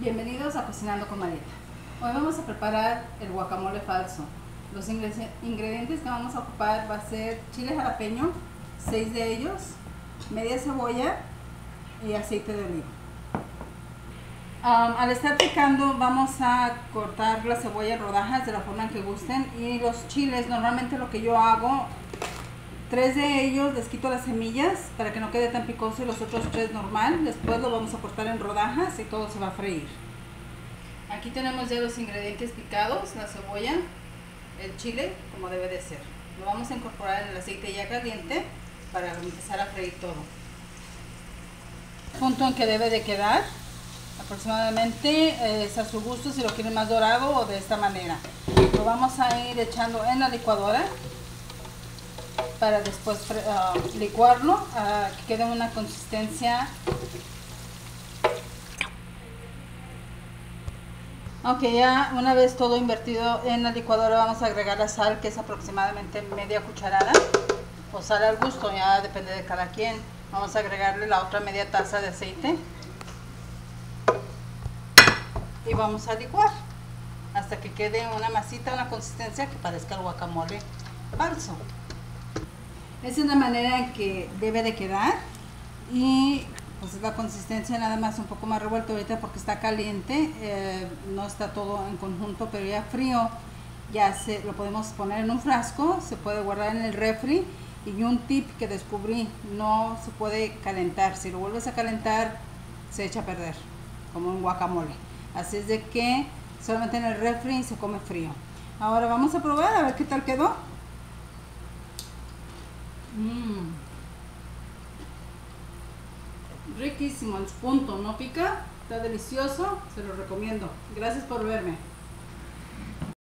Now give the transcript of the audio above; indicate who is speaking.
Speaker 1: Bienvenidos a Cocinando con Marieta. Hoy vamos a preparar el guacamole falso. Los ingredientes que vamos a ocupar va a ser chile jalapeño, 6 de ellos, media cebolla y aceite de oliva. Al estar picando vamos a cortar la cebolla en rodajas de la forma en que gusten, y los chiles normalmente lo que yo hago, 3 de ellos les quito las semillas para que no quede tan picoso y los otros 3 normal. Después lo vamos a cortar en rodajas y todo se va a freír. Aquí tenemos ya los ingredientes picados, la cebolla, el chile como debe de ser. Lo vamos a incorporar en el aceite ya caliente para empezar a freír todo. Punto en que debe de quedar aproximadamente es a su gusto, si lo quieren más dorado o de esta manera. Lo vamos a ir echando en la licuadora para después licuarlo que quede una consistencia. Ok, ya una vez todo invertido en la licuadora vamos a agregar la sal, que es aproximadamente media cucharada, o sal al gusto, ya depende de cada quien. Vamos a agregarle la otra media taza de aceite y vamos a licuar hasta que quede una masita, una consistencia que parezca el guacamole falso. Esa es la manera en que debe de quedar, y pues la consistencia nada más un poco más revuelto ahorita porque está caliente, no está todo en conjunto, pero ya frío ya lo podemos poner en un frasco, se puede guardar en el refri. Y un tip que descubrí: no se puede calentar, si lo vuelves a calentar se echa a perder, como un guacamole. Así es de que solamente en el refri se come frío. Ahora vamos a probar a ver qué tal quedó. Riquísimo, en su punto, no pica, está delicioso, se lo recomiendo. Gracias por verme.